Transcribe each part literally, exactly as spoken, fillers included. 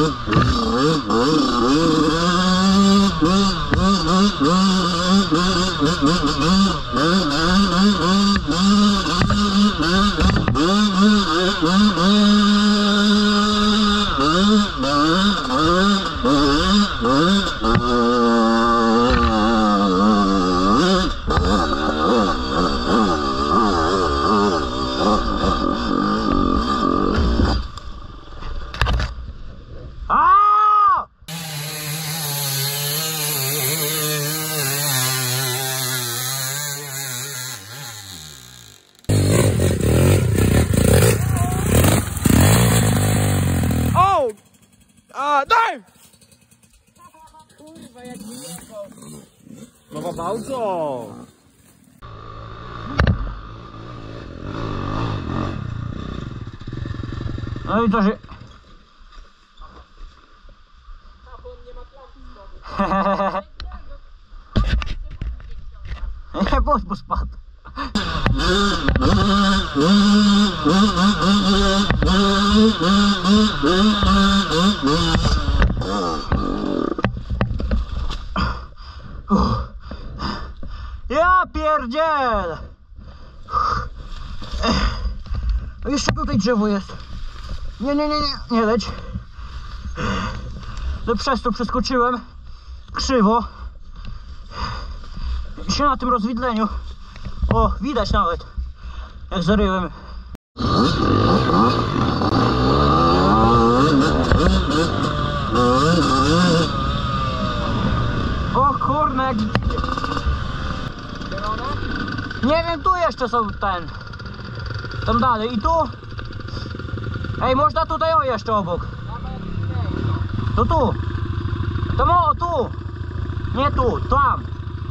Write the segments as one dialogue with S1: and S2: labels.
S1: No bardzo. No i to się... Nie, bo bo spadł. Ja pierdziel! Jeszcze tutaj drzewo jest. Nie, nie, nie, nie, nie leć. No przez to przeskoczyłem krzywo i się na tym rozwidleniu, o, widać nawet, jak zaryłem. O kurna, jak... Nie wiem, tu jeszcze są ten, tam dalej i tu. Ej, można tutaj o jeszcze obok. To tu. To mo, tu. Nie tu, tam.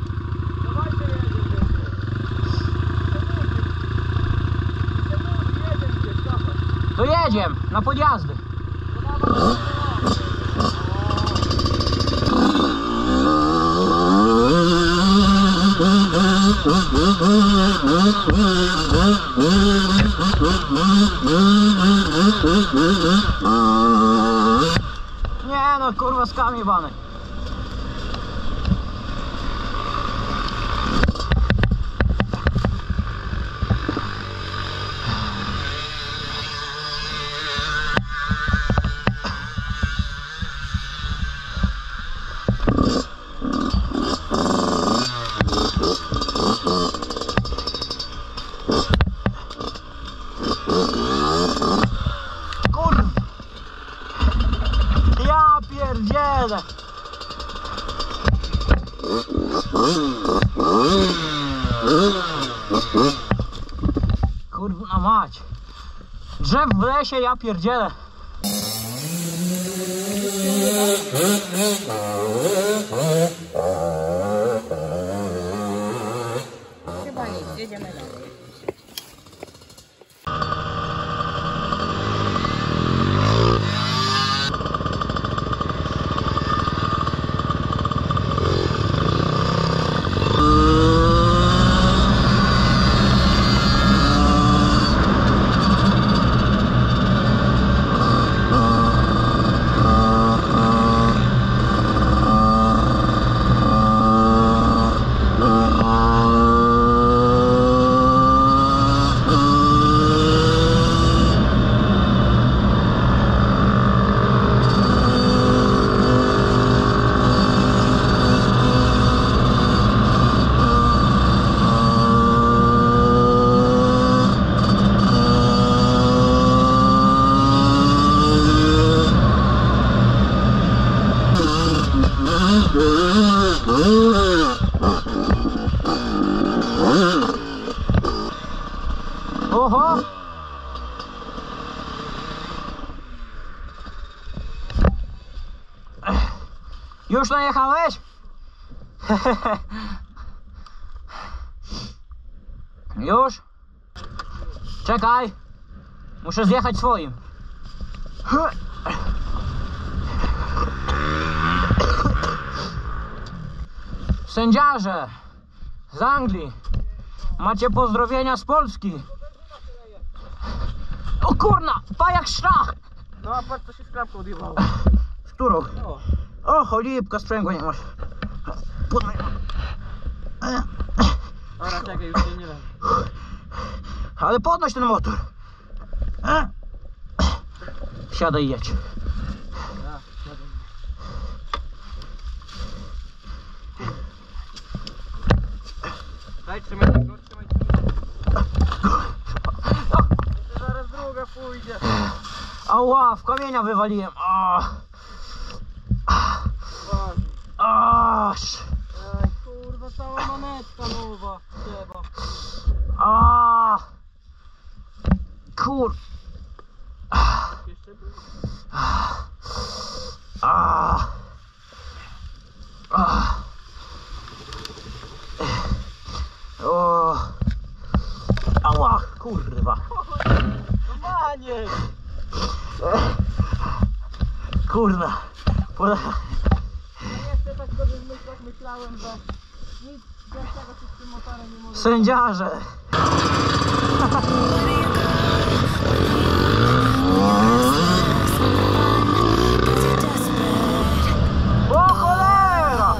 S1: To jedziemy na podjazdy. Nie no, kurwa, skami bany. Kurwa, ja pierdzielę. Kurwa mać. Drzew w lesie, ja pierdzielę.
S2: Chyba nic, jedziemy dalej. Oho! Już najechałeś? Już? Czekaj! Muszę zjechać swoim. Sędziarze z Anglii, macie pozdrowienia z Polski. O kurna, pa jak szlak! No a patrz co się z klapką odjebało.
S1: Z którą?
S2: O.
S1: O, cholipka, sprzęgła nie masz. Podnoś.
S2: Dobra, czekaj, już się nie da.
S1: Ale podnoś ten motor. Siadaj i jedź.
S2: Ja, siadam. Daj, trzymaj tego, trzymaj tego. To zaraz druga pójdzie.
S1: Ała, w kamienia wywaliłem. A,
S2: Ważne.
S1: aż.
S2: Ej, kurwa, cała manetka nowa trzeba.
S1: A, kur.
S2: Jeszcze był?
S1: A, a. O. Ała, kurwa.
S2: No maniek!
S1: Kurna. Poda...
S2: Ja jeszcze tak sobie w myślach myślałem, że nic ciężkiego się z tym motorem nie może.
S1: Sędziarze. O cholera!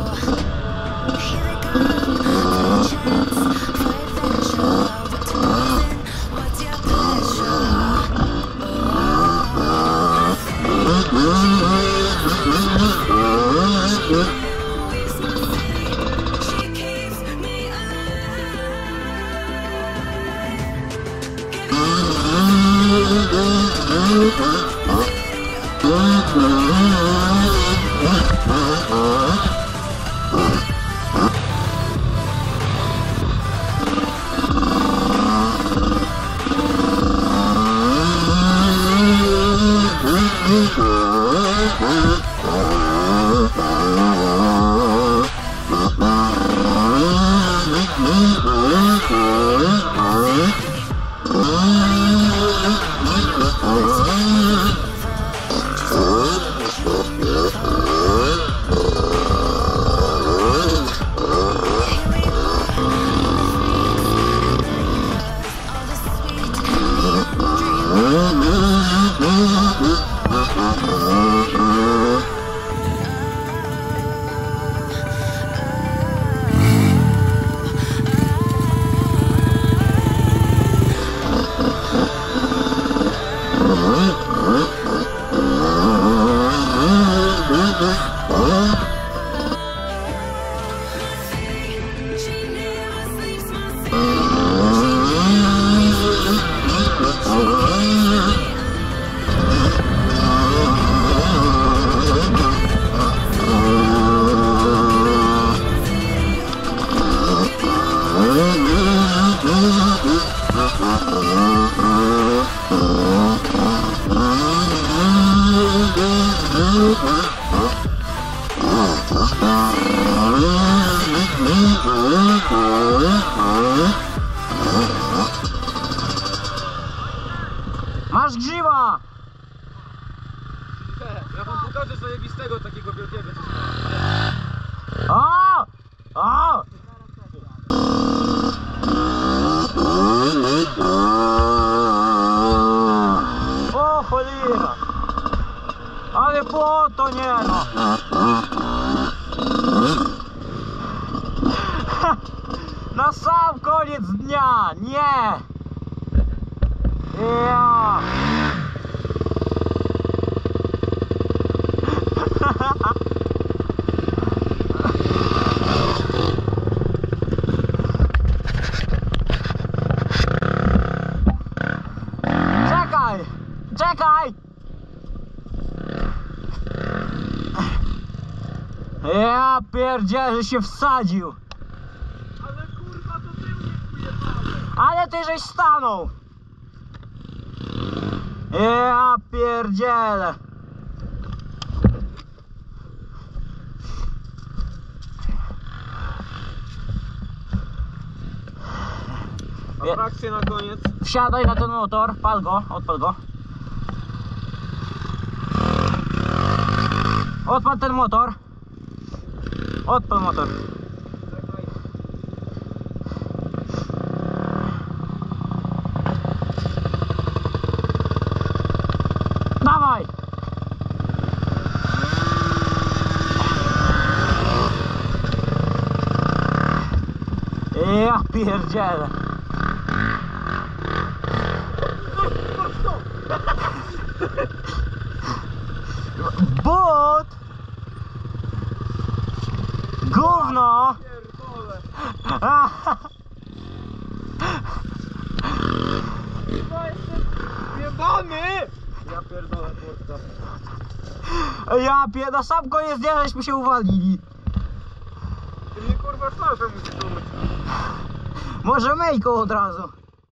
S1: Masz grzyba!
S2: Ja wam pokażę zajebistego takiego wielkiego.
S1: O! O! O cholera! Ale błoto nie no! Na sam koniec dnia! Nie! Ja! Czekaj! Czekaj! Ja pierdzielę, że się wsadził!
S2: Ale kurwa to ty mnie ujebałeś.
S1: Ale ty żeś stanął! Ja pierdzielę!
S2: Atrakcje na koniec.
S1: Wsiadaj na ten motor, pal go, odpal go. Odpal ten motor. Odpal motor.
S2: Czekaj.
S1: Dawaj! Ja pierdzielę. But! Gówno!
S2: Pierdolę. Chyba jestem jebany! Ja pierdolę, kurwa.
S1: Ja pier... Na sam koniec dnia żeśmy się uwalili.
S2: Ty mnie kurwa szlafę musisz umyć.
S1: Może myjką od razu.